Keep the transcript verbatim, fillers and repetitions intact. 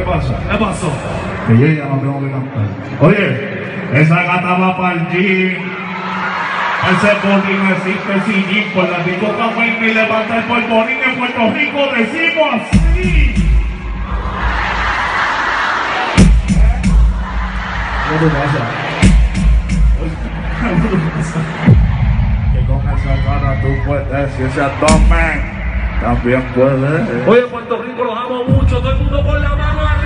pasa? ¿Qué pasó? Que yo ya no tengo que cantar. Oye, esa gata va para el gym. Ese polvorín no existe sin gym. Por la discoteca fue y levanta el polvorín. En Puerto Rico decimos así. ¿Qué te pasa? ¿Qué te pasa? Que con esa cara tú puedes, y ese abdomen también puedes. Oye, Puerto Rico los amo mucho, todo el mundo con la mano